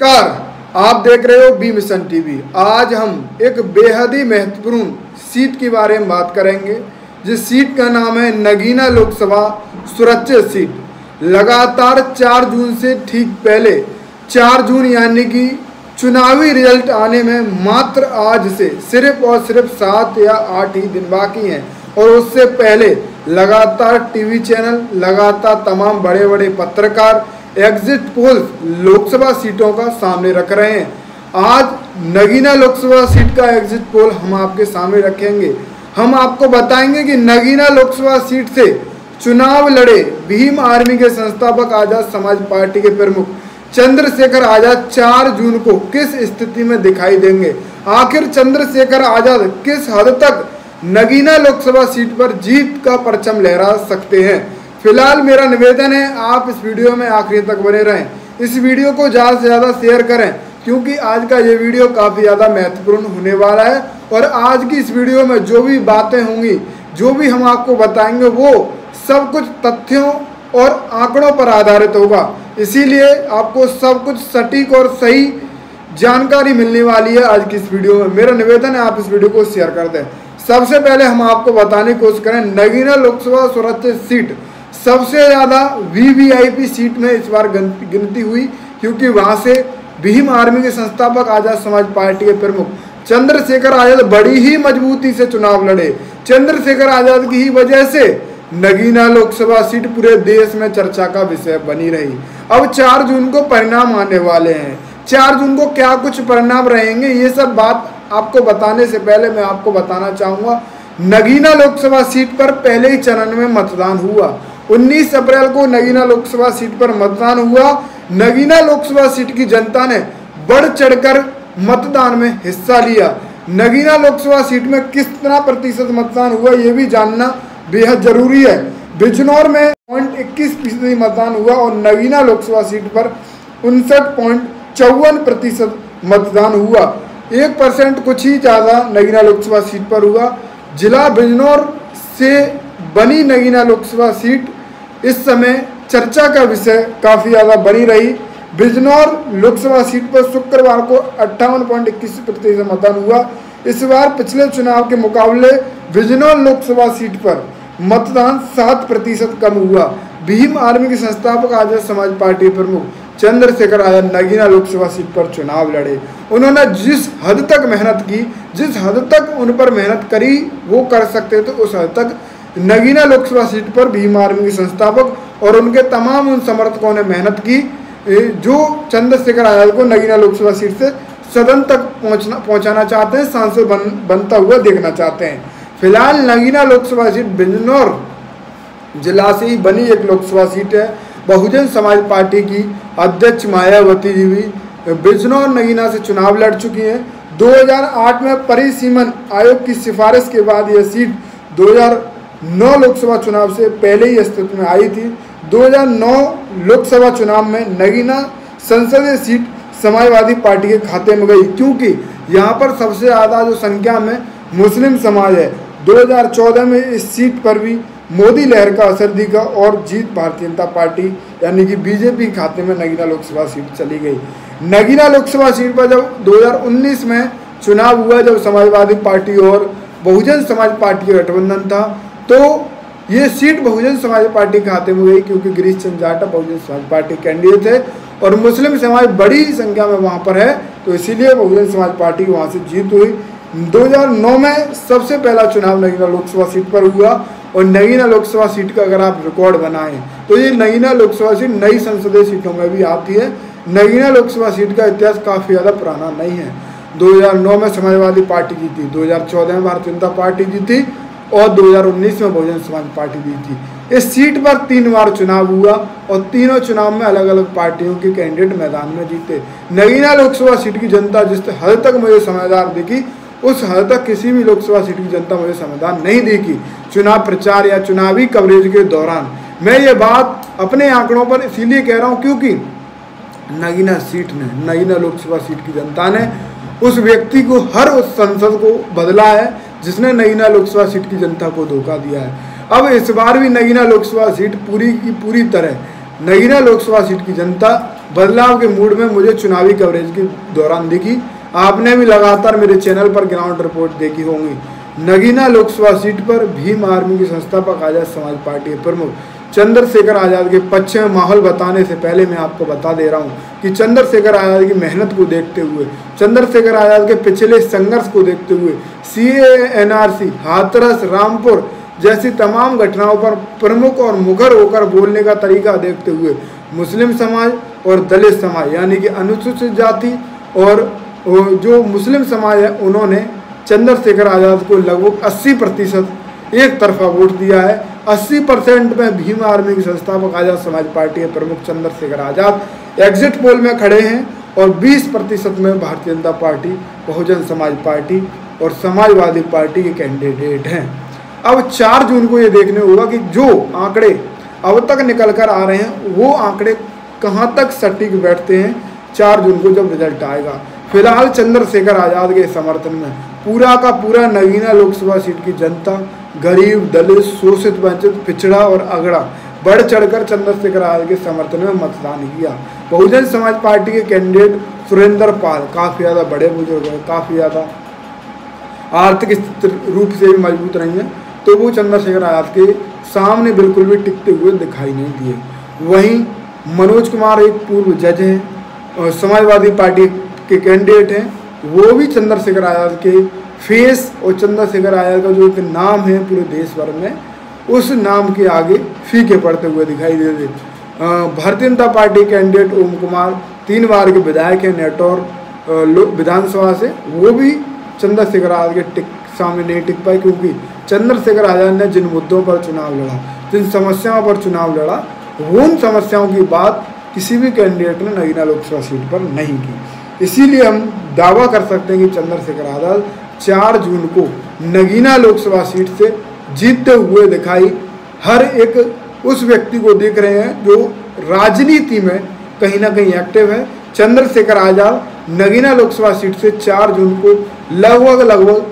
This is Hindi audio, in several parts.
नमस्कार, आप देख रहे हो बी मिशन टीवी। आज हम एक बेहद ही महत्वपूर्ण सीट के बारे में बात करेंगे, जिस सीट का नाम है नगीना लोकसभा सुरक्षित सीट। लगातार 4 जून से ठीक पहले 4 जून यानी कि चुनावी रिजल्ट आने में मात्र आज से सिर्फ और सिर्फ 7 या 8 ही दिन बाकी हैं, और उससे पहले लगातार टीवी चैनल, लगातार तमाम बड़े बड़े पत्रकार एग्जिट पोल लोकसभा सीटों का सामने रख रहे हैं। आज नगीना लोकसभा सीट का एग्जिट पोल हम आपके सामने रखेंगे। हम आपको बताएंगे कि नगीना लोकसभा सीट से चुनाव लड़े भीम आर्मी के संस्थापक आजाद समाज पार्टी के प्रमुख चंद्रशेखर आजाद 4 जून को किस स्थिति में दिखाई देंगे। आखिर चंद्रशेखर आजाद किस हद तक नगीना लोकसभा सीट पर जीत का परचम लहरा सकते हैं। फिलहाल मेरा निवेदन है, आप इस वीडियो में आखिरी तक बने रहें। इस वीडियो को ज़्यादा से ज़्यादा शेयर करें, क्योंकि आज का ये वीडियो काफ़ी ज़्यादा महत्वपूर्ण होने वाला है। और आज की इस वीडियो में जो भी बातें होंगी, जो भी हम आपको बताएंगे, वो सब कुछ तथ्यों और आंकड़ों पर आधारित होगा। इसीलिए आपको सब कुछ सटीक और सही जानकारी मिलने वाली है आज की इस वीडियो में। मेरा निवेदन है, आप इस वीडियो को शेयर कर दें। सबसे पहले हम आपको बताने की कोशिश करें, नगीना लोकसभा सुरक्षित सीट सबसे ज़्यादा वीवीआईपी सीट में इस बार गिनती हुई, क्योंकि वहाँ से भीम आर्मी के संस्थापक आजाद समाज पार्टी के प्रमुख चंद्रशेखर आजाद बड़ी ही मजबूती से चुनाव लड़े। चंद्रशेखर आजाद की ही वजह से नगीना लोकसभा सीट पूरे देश में चर्चा का विषय बनी रही। अब 4 जून को परिणाम आने वाले हैं। 4 जून को क्या कुछ परिणाम रहेंगे, ये सब बात आपको बताने से पहले मैं आपको बताना चाहूँगा, नगीना लोकसभा सीट पर पहले ही चरण में मतदान हुआ। 19 अप्रैल को नगीना लोकसभा सीट पर मतदान हुआ। नगीना लोकसभा सीट की जनता ने बढ़ चढ़कर मतदान में हिस्सा लिया। नगीना लोकसभा सीट में कितना प्रतिशत मतदान हुआ, ये भी जानना बेहद जरूरी है। बिजनौर में 0.21% मतदान हुआ और नगीना लोकसभा सीट पर 59.54% मतदान हुआ। 1% कुछ ही ज़्यादा नगीना लोकसभा सीट पर हुआ। जिला बिजनौर से बनी नगीना लोकसभा सीट इस समय चर्चा का विषय काफ़ी ज़्यादा बनी रही। बिजनौर लोकसभा सीट पर शुक्रवार को 58.21% मतदान हुआ। इस बार पिछले चुनाव के मुकाबले बिजनौर लोकसभा सीट पर मतदान 7% कम हुआ। भीम आर्मी के संस्थापक आजाद समाज पार्टी प्रमुख चंद्रशेखर आजाद नगीना लोकसभा सीट पर चुनाव लड़े। उन्होंने जिस हद तक मेहनत की, जिस हद तक उन पर मेहनत करी वो कर सकते थे, उस हद तक नगीना लोकसभा सीट पर भीम आर्मी के संस्थापक और उनके तमाम उन समर्थकों ने मेहनत की, जो चंद्रशेखर आजाद को नगीना लोकसभा सीट से सदन तक पहुंचाना चाहते हैं, सांसद बनता हुआ देखना चाहते हैं। फिलहाल नगीना लोकसभा सीट बिजनौर जिला से ही बनी एक लोकसभा सीट है। बहुजन समाज पार्टी की अध्यक्ष मायावती जी भी बिजनौर नगीना से चुनाव लड़ चुकी हैं। 2008 में परिसीमन आयोग की सिफारिश के बाद यह सीट 2009 लोकसभा चुनाव से पहले ही अस्तित्व में आई थी। 2009 लोकसभा चुनाव में नगीना संसदीय सीट समाजवादी पार्टी के खाते में गई, क्योंकि यहाँ पर सबसे ज़्यादा जो संख्या में मुस्लिम समाज है। 2014 में इस सीट पर भी मोदी लहर का असर दिखा और जीत भारतीय जनता पार्टी यानी कि बीजेपी खाते में नगीना लोकसभा सीट चली गई। नगीना लोकसभा सीट पर जब 2019 में चुनाव हुआ, जब समाजवादी पार्टी और बहुजन समाज पार्टी का गठबंधन था, तो ये सीट बहुजन समाज पार्टी के खाते में गई, क्योंकि गिरीश चंद्र जाटा बहुजन समाज पार्टी कैंडिडेट थे और मुस्लिम समाज बड़ी संख्या में वहाँ पर है, तो इसीलिए बहुजन समाज पार्टी की वहाँ से जीत हुई। 2009 में सबसे पहला चुनाव नगीना लोकसभा सीट पर हुआ और नगीना लोकसभा सीट का अगर आप रिकॉर्ड बनाएं तो ये नगीना लोकसभा सीट नई संसदीय सीटों में भी आती है। नगीना लोकसभा सीट का इतिहास काफ़ी ज़्यादा पुराना नहीं है। 2009 में समाजवादी पार्टी जीती, 2014 में भारतीय जनता पार्टी जीती और 2019 में बहुजन समाज पार्टी जीती। इस सीट पर 3 बार चुनाव हुआ और तीनों चुनाव में अलग अलग पार्टियों के कैंडिडेट मैदान में जीते। नगीना लोकसभा सीट की जनता जिस हद तक मुझे समझदार दिखी, उस हद तक किसी भी लोकसभा सीट की जनता मुझे समझदार नहीं दिखी चुनाव प्रचार या चुनावी कवरेज के दौरान। मैं ये बात अपने आंकड़ों पर इसीलिए कह रहा हूँ, क्योंकि नगीना लोकसभा सीट की जनता ने उस व्यक्ति को, हर उस सांसद को बदला है जिसने नगीना लोकसभा सीट की जनता को धोखा दिया है। अब इस बार भी नगीना लोकसभा सीट पूरी की पूरी तरह नगीना लोकसभा सीट की जनता बदलाव के मूड में मुझे चुनावी कवरेज के दौरान दिखी। आपने भी लगातार मेरे चैनल पर ग्राउंड रिपोर्ट देखी होंगी। नगीना लोकसभा सीट पर भीम आर्मी की संस्थापक आजाद समाज पार्टी के प्रमुख चंद्रशेखर आजाद के पक्ष में माहौल बताने से पहले मैं आपको बता दे रहा हूं कि चंद्रशेखर आजाद की मेहनत को देखते हुए, चंद्रशेखर आजाद के पिछले संघर्ष को देखते हुए, सीएए, एनआरसी, हाथरस, रामपुर जैसी तमाम घटनाओं पर प्रमुख और मुखर होकर बोलने का तरीका देखते हुए मुस्लिम समाज और दलित समाज यानी कि अनुसूचित जाति और जो मुस्लिम समाज है उन्होंने चंद्रशेखर आजाद को लगभग 80% एक तरफा वोट दिया है। 80% में भीम आर्मी की संस्थापक आजाद समाज पार्टी के प्रमुख चंद्रशेखर आजाद एग्जिट पोल में खड़े हैं और 20% में भारतीय जनता पार्टी, बहुजन समाज पार्टी और समाजवादी पार्टी के कैंडिडेट हैं। अब 4 जून को ये देखने होगा कि जो आंकड़े अब तक निकल कर आ रहे हैं वो आंकड़े कहाँ तक सटीक बैठते हैं 4 जून को जब रिजल्ट आएगा। फिलहाल चंद्रशेखर आजाद के समर्थन में पूरा का पूरा नगीना लोकसभा सीट की जनता, गरीब, दलित, शोषित, वंचित, पिछड़ा और अगड़ा बढ़ चढ़कर चंद्रशेखर आजाद के समर्थन में मतदान किया। बहुजन समाज पार्टी के कैंडिडेट सुरेंद्र पाल काफ़ी ज़्यादा बड़े बुजुर्ग हैं, काफ़ी ज़्यादा आर्थिक रूप से भी मजबूत नहीं है, तो वो चंद्रशेखर आजाद के सामने बिल्कुल भी टिकते हुए दिखाई नहीं दिए। वहीं मनोज कुमार एक पूर्व जज हैं और समाजवादी पार्टी के कैंडिडेट हैं, वो भी चंद्रशेखर आजाद के फेस और चंद्रशेखर आजाद का जो एक नाम है पूरे देश भर में, उस नाम के आगे फीके पड़ते हुए दिखाई दे रहे। भारतीय जनता पार्टी कैंडिडेट ओम कुमार 3 बार के विधायक हैं नेटौर विधानसभा से, वो भी चंद्रशेखर आजाद के सामने नहीं टिक पाए क्योंकि चंद्रशेखर आजाद ने जिन मुद्दों पर चुनाव लड़ा, जिन समस्याओं पर चुनाव लड़ा, उन समस्याओं की बात किसी भी कैंडिडेट ने नगीना लोकसभा सीट पर नहीं की। इसीलिए हम दावा कर सकते हैं कि चंद्रशेखर आजाद 4 जून को नगीना लोकसभा सीट से जीतते हुए दिखाई हर एक उस व्यक्ति को देख रहे हैं जो राजनीति में कहीं ना कहीं एक्टिव है। चंद्रशेखर आजाद नगीना लोकसभा सीट से 4 जून को लगभग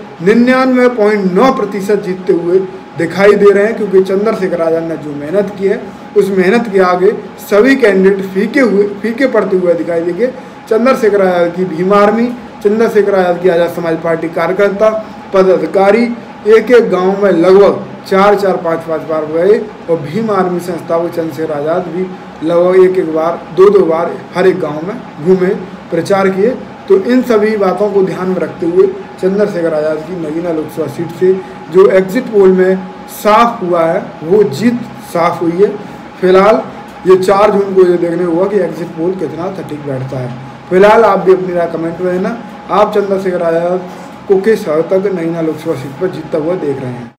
99.9% जीतते हुए दिखाई दे रहे हैं क्योंकि चंद्रशेखर आजाद ने जो मेहनत की है उस मेहनत के आगे सभी कैंडिडेट फीके पड़ते हुए दिखाई देंगे। चंद्रशेखर आजाद की भीम आर्मी, चंद्रशेखर आजाद की आजाद समाज पार्टी कार्यकर्ता, पदाधिकारी एक गांव में लगभग 4-5 बार गए और भीम आर्मी संस्थापक चंद्रशेखर आजाद भी लगभग 1 बार 2 बार हर एक गांव में घूमे, प्रचार किए। तो इन सभी बातों को ध्यान में रखते हुए चंद्रशेखर आजाद की नगीना लोकसभा सीट से जो एग्जिट पोल में साफ हुआ है वो जीत साफ हुई है। फिलहाल ये 4 जून को ये देखने हुआ कि एग्जिट पोल कितना सटीक बैठता है। फिलहाल आप भी अपनी राय कमेंट में देना। आप चंद्रशेखर आजाद को किस हद तक नगीना लोकसभा सीट पर जीतता हुआ देख रहे हैं।